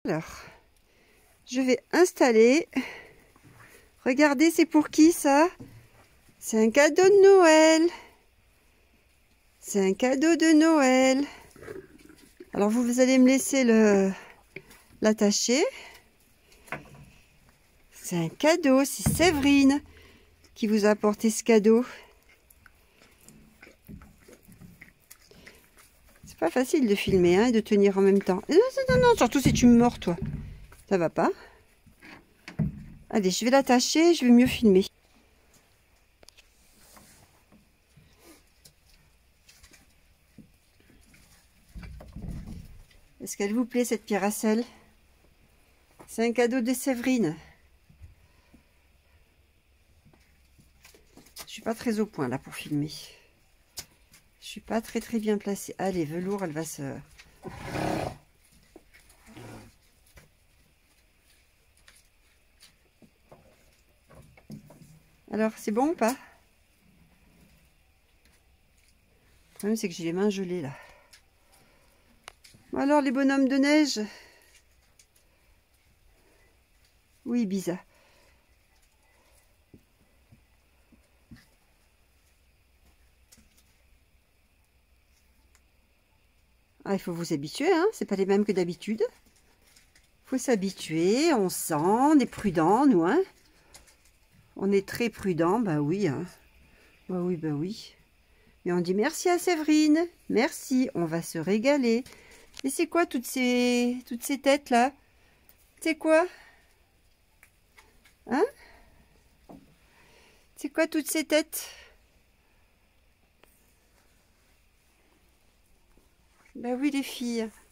Alors, je vais installer. Regardez, c'est pour qui ça? C'est un cadeau de Noël. C'est un cadeau de Noël. Alors vous allez me laisser l'attacher. C'est un cadeau, c'est Séverine qui vous a apporté ce cadeau. C'est pas facile de filmer hein, et de tenir en même temps. Non, non, non, surtout si tu me mords toi. Ça va pas. Allez, je vais l'attacher, je vais mieux filmer. Est-ce qu'elle vous plaît cette pierre à sel? C'est un cadeau de Séverine. Je suis pas très au point là pour filmer. Je suis pas très bien placée. Allez, velours, elle va se... Alors, c'est bon ou pas? Le problème, c'est que j'ai les mains gelées là. Alors, les bonhommes de neige? Oui, Ibiza. Ah, il faut vous habituer, hein. C'est pas les mêmes que d'habitude. Il faut s'habituer, on sent, on est prudent, nous, hein. On est très prudent, bah oui, hein. Bah oui, bah oui. Et on dit merci à Séverine, merci, on va se régaler. Et c'est quoi toutes ces têtes là? C'est quoi? Hein? C'est quoi toutes ces têtes? Bah oui les filles.